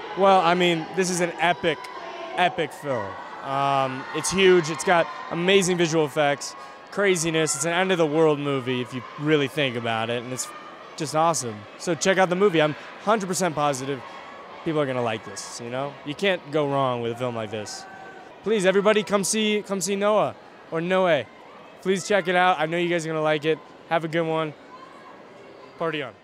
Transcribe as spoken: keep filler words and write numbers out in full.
Well, I mean, this is an epic, epic film. Um, it's huge. It's got amazing visual effects, craziness. It's an end-of-the-world movie if you really think about it, and it's just awesome. So check out the movie. I'm one hundred percent positive people are gonna like this. You know, you can't go wrong with a film like this. Please, everybody, come see, come see Noah or Noe. Please check it out. I know you guys are gonna like it. Have a good one. Party on.